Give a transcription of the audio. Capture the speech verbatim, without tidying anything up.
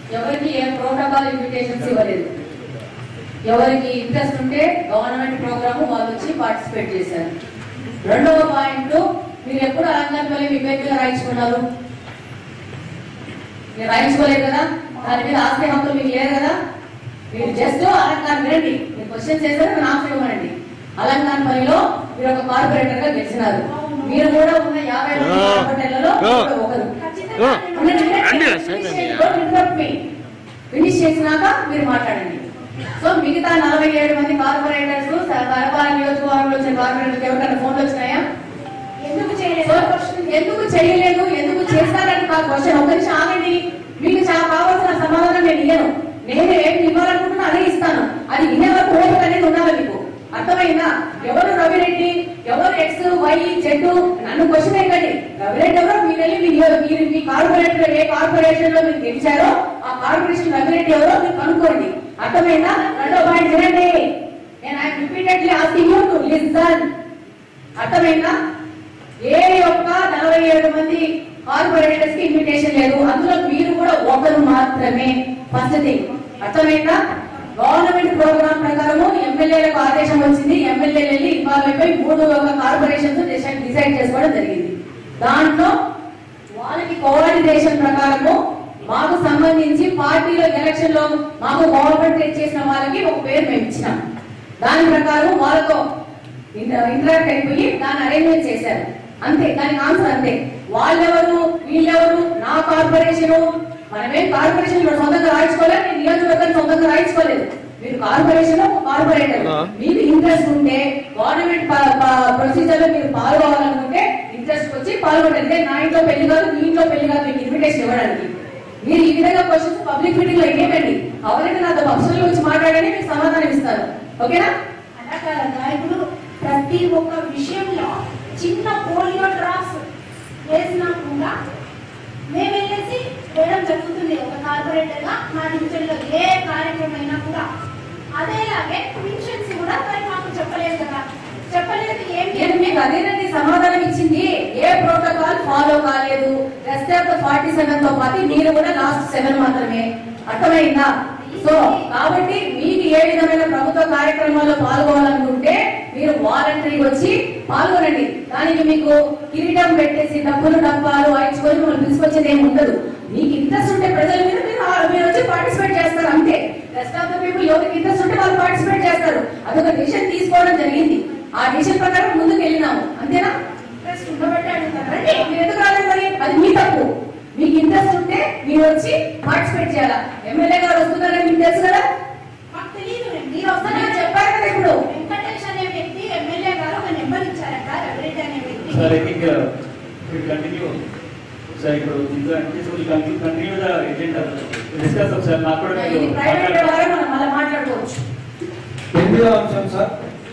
ఎవరికి ఏ protocol invitations ఇవ్వలేదు. ఎవరికి ఇంట్రెస్ట్ ఉంటే గవర్నమెంట్ ప్రోగ్రామ్ వాళ్ళు వచ్చి పార్టిసిపేట్ చేశారు. రెండవ పాయింట్, మీరు ఎప్పుడు అలంకారపల్లి మీ పేరు మీద రాయించుకున్నారు? మీరు రాయించుకోలేదు కదా, దాని మీద ఆస్తి హక్కులు మీకు లేదు కదా. మీరు జస్ట్ అలంకారం వినండి, మీరు క్వశ్చన్ చేశారు, మీరు ఆన్సర్ ఇవ్వండి. అలంకారపల్లిలో మీరు ఒక కార్పొరేటర్ గా గెలిచినారు. మీరు కూడా ఉన్న యాభై మంది కార్పొరేటర్లలో ఒకరు. ఫినిష్ చేసినాక మీరు మాట్లాడండి. సో మిగతా నలభై ఏడు మంది కార్పొరేటర్స్ కడప నియోజకవర్గంలో వచ్చిన కార్పొరేటర్స్ ఎవరికైనా ఫోన్లు వచ్చినాయా? ఎందుకు చేయలేదు ఎందుకు చేయలేదు ఎందుకు చేస్తారని నా క్వశ్చన్. ఒక నిమిషం ఆగండి, మీకు చాలా కావాల్సిన సమాధానం నేను ఇయ్యను. నేను ఏమి ఇవ్వాలనుకుంటున్నా అదే ఇస్తాను. అది వినే వరకు ఓపిక అనేది ఉండాలి మీకు. అర్థమైందా? ఎవరు రవిరెడ్డి, ఎవరు ఎక్స్ వై జెడ్ నన్ను క్వశ్చన్ ఏంటండి. రవిరెడ్డి ఎవరో మీరు వెళ్ళి మీరు మీ కార్పొరేటర్ ఏ కార్పొరేషన్ లో మీరు గెలిచారో ఆ కార్పొరేషన్ రవిరెడ్డి ఎవరో మీరు కనుక్కోండి. అర్థమైందా? రెండో పాయింట్ వినండి, నేను I repeatedly asking you to listen. అర్థమైందా? ఏ ఒక్క నలభై ఏడు మంది కార్పొరేటర్స్ కి ఇన్విటేషన్ లేదు, అందులో మీరు కూడా ఒకరు మాత్రమే. ఫస్ట్ థింగ్ అర్థమైందా? గవర్నమెంట్ ప్రోగ్రామ్ ప్రకారము ఎమ్మెల్యేలకు ఆదేశం వచ్చింది, ఎమ్మెల్యేలు వెళ్ళి ఇన్వాల్వ్ అయిపోయి మూడు ఒక కార్పొరేషన్స్ డిసైడ్ చేసుకోవడం జరిగింది. దాంట్లో వాళ్ళకి కోఆర్డినేషన్ ప్రకారము మాకు సంబంధించి పార్టీలో ఎలక్షన్ లో మాకు కోఆపరేట్ చేసిన వాళ్ళకి ఒక పేరు మేము ఇచ్చినాం. దాని ప్రకారం వాళ్ళతో ఇంటరాక్ట్ అయిపోయి దాన్ని అరేంజ్మెంట్ చేశారు. అంతే, దానికి ఆన్సర్ అంతే. వాళ్ళెవరు వీళ్ళెవరు, నా కార్పొరేషన్, మనమేం కార్పొరేషన్ సొంతంగా రాయించుకోలేదు, నేను నియోజకవర్గాన్ని సొంతంగా రాయించుకోలేదు. మీరు కార్పొరేషన్ కార్పొరేటర్, మీకు ఇంట్రెస్ట్ ఉంటే గవర్నమెంట్ ప్రొసీజర్ లో మీరు పాల్గొవాలనుకుంటే ఇంట్రెస్ట్ వచ్చి పాల్గొనండి. నా ఇంట్లో పెళ్లి కాదు, మీ ఇంట్లో పెళ్లి కాదు మీకు ఇన్విటేషన్ ఇవ్వడానికి. మీరు ఈ విధంగా క్వశ్చన్స్ పబ్లిక్ మీటింగ్ లో ఇవ్వండి. అవన్నీ నాతో పర్సనల్ వచ్చి మాట్లాడని మీకు సమాధానం ఇస్తారు. ఓకేనా? అలా కాదా, ఇప్పుడు ప్రతి ఒక్క విషయంలో చిన్న పోలియో డ్రాప్స్ వేసినా కూడా మేము వెళ్ళేసి వేయడం జరుగుతుంది. ఒక కార్పొరేటర్ గా మా డివిజన్ లో ఏ కార్యక్రమం అయినా కూడా అదేలాగే పెన్షన్స్ కూడా మరి మాకు చెప్పలేదు కదా. చెప్పలేదు ఏం మీకు అదేనండి సమాధానం ఇచ్చింది. ఏ ప్రోటోకాల్ ఫాలో కాలేదు. Rest of the forty seven తో పాటు మీరు కూడా లాస్ట్ సెవెన్ మాత్రమే. అర్థమైందా? సో కాబట్టి మీకు ఏ విధమైన ప్రభుత్వ కార్యక్రమాల్లో పాల్గొనాలనుకుంటే మీరు వాలంటరీ వచ్చి పాల్గొనండి. దానికి మీకు కిరీటం పెట్టేసి డబ్బులు డబ్బాలు వాయించుకొని మిమ్మల్ని తీసుకొచ్చేది ఏమి ఉండదు. మీకు ఇంట్రెస్ట్ ఉంటే ప్రజల మీద మీరు వచ్చి పార్టిసిపేట్ చేస్తారు అంతే. రెస్ట్ ఆఫ్ ద పీపుల్ ఎవరికి ఇంట్రెస్ట్ ఉంటే వాళ్ళు పార్టిసిపేట్ చేస్తారు. అదొక డిసిషన్ తీసుకోవడం జరిగింది. ఆ డిసిషన్ ప్రకారం ముందుకు వెళ్ళినాము. అంతేనా? ఇంట్రెస్ట్ ఉండబట్టి అడుగుతారండి. మీరు ఎందుకు రాలేదు మరి? అది మీ తప్పు. మీకు ఇంట్రెస్ట్ ఉంటే మీరు వచ్చి పార్టిసిపేట్ చేయాలా. ఎమ్మెల్యే గారు వస్తున్నారని మీకు తెలుసు కదా? మాకు తెలియదు. మీరు వస్తారని చెప్పారు కదా. ఇప్పుడు వెంకటేష్ అనే వ్యక్తి ఎమ్మెల్యే గారు ఒక నెంబర్ ఇచ్చారట, రవిరెడ్డి అనే వ్యక్తి. Sir I think will continue. Sir ఇప్పుడు continue the agenda discuss. Sir నాకు కూడా ప్రైవేట్ వ్యవహారం మనం మళ్ళీ మాట్లాడుకోవచ్చు. ఎనిమిదవ అంశం సార్,